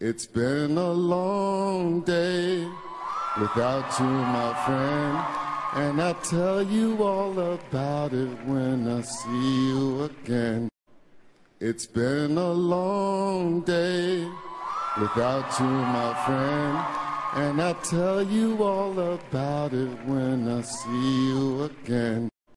It's been a long day without you, my friend, and I'll tell you all about it when I see you again. It's been a long day without you, my friend, and I'll tell you all about it when I see you again.